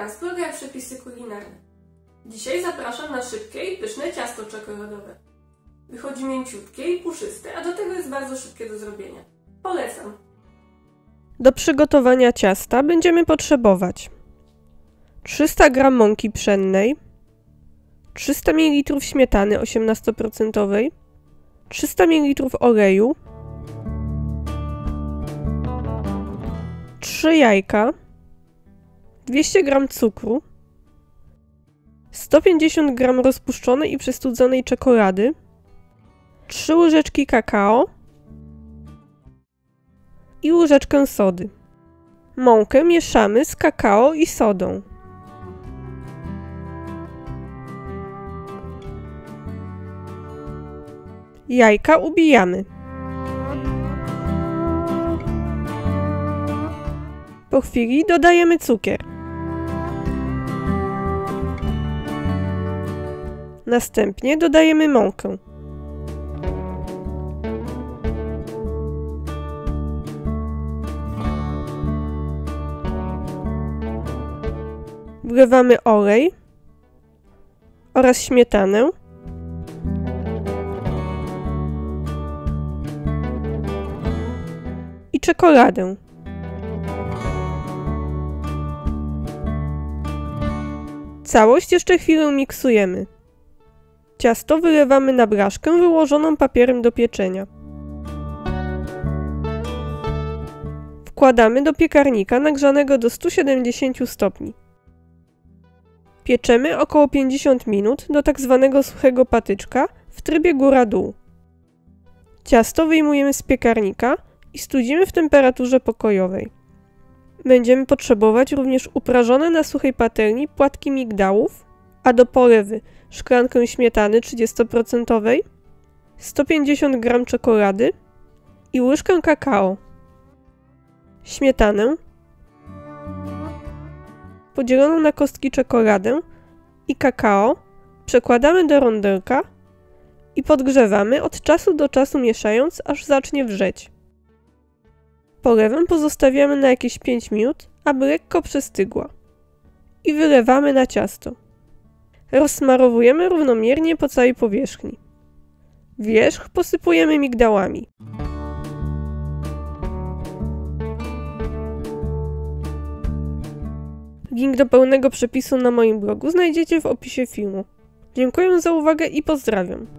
Was w programie Przepisy kulinarne. Dzisiaj zapraszam na szybkie i pyszne ciasto czekoladowe. Wychodzi mięciutkie i puszyste, a do tego jest bardzo szybkie do zrobienia. Polecam! Do przygotowania ciasta będziemy potrzebować 300 g mąki pszennej, 300 ml śmietany 18%, 300 ml oleju, 3 jajka, 200 g cukru, 150 g rozpuszczonej i przestudzonej czekolady, 3 łyżeczki kakao i łyżeczkę sody. Mąkę mieszamy z kakao i sodą. Jajka ubijamy. Po chwili dodajemy cukier. Następnie dodajemy mąkę. Wlewamy olej oraz śmietanę. I czekoladę. Całość jeszcze chwilę miksujemy. Ciasto wylewamy na blaszkę wyłożoną papierem do pieczenia. Wkładamy do piekarnika nagrzanego do 170 stopni. Pieczemy około 50 minut do tak zwanego suchego patyczka w trybie góra-dół. Ciasto wyjmujemy z piekarnika i studzimy w temperaturze pokojowej. Będziemy potrzebować również uprażone na suchej patelni płatki migdałów, a do polewy szklankę śmietany 30%, 150 g czekolady i łyżkę kakao. Śmietanę, podzieloną na kostki czekoladę i kakao przekładamy do rondelka i podgrzewamy od czasu do czasu, mieszając, aż zacznie wrzeć. Polewę pozostawiamy na jakieś 5 minut, aby lekko przestygła. I wylewamy na ciasto. Rozsmarowujemy równomiernie po całej powierzchni. Wierzch posypujemy migdałami. Link do pełnego przepisu na moim blogu znajdziecie w opisie filmu. Dziękuję za uwagę i pozdrawiam.